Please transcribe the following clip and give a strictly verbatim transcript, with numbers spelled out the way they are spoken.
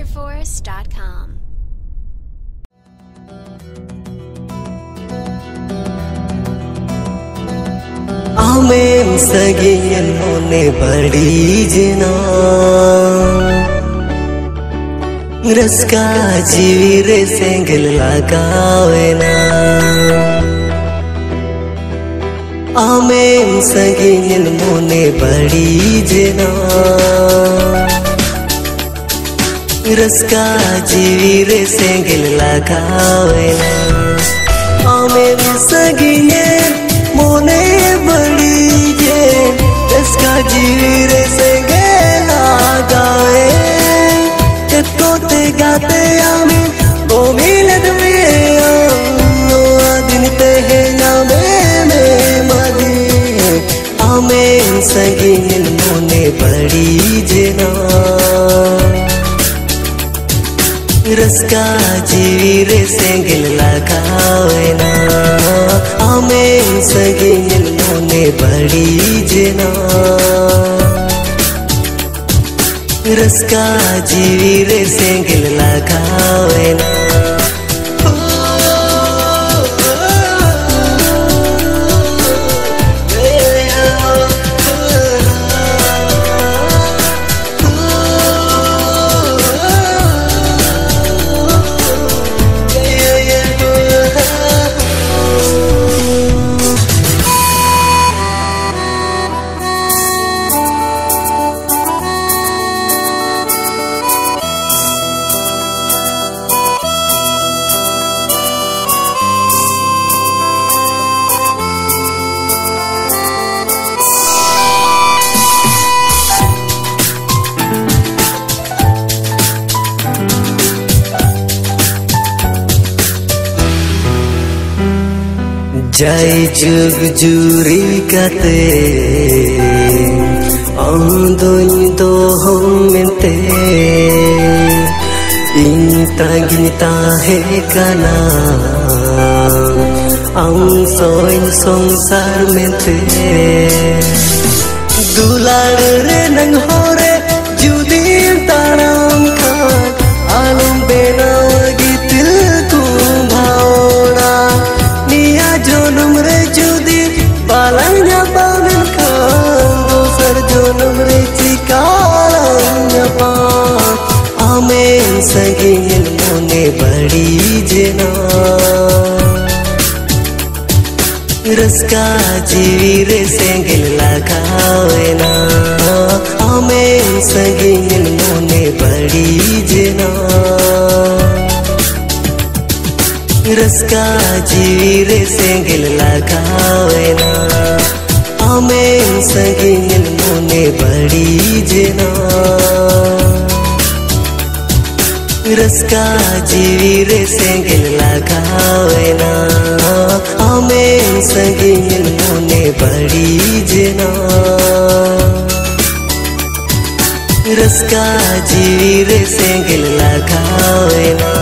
soldier force dot com. Amen sagiyan mone badi jina raska jeevi re sengel lagawena Amen sagiyan mone badi jina raska jeevi re sengel lagawena Amen sagiyan mone badi je raska jeevi re sengel lagawe Kote gaate amen o milad me o adin te na me me madi amen sagiyan mone badi jena raska jeevi re sengel lagawena amen sagiyan mone badi jena raska jeevi re sengel lagawena Jai jug juri kate Andoi do hum mente Inta ginta he kana Ang soin songsar mente Dular re nang hore judi taram khan Alum benaw gitil ku bhaona Jonum re judi balanya pamen khan dosar jonum re chikalanya pa amen sagiyan mone badi jena raska jeevi re sengel lagawena amen sagiyan mone badi jena raska jeevi re sengel lagawena amen sagiyan mone badi jena raska jeevi re sengel lagawena amen sagiyan mone badi jena raska jeevi re sengel lagawena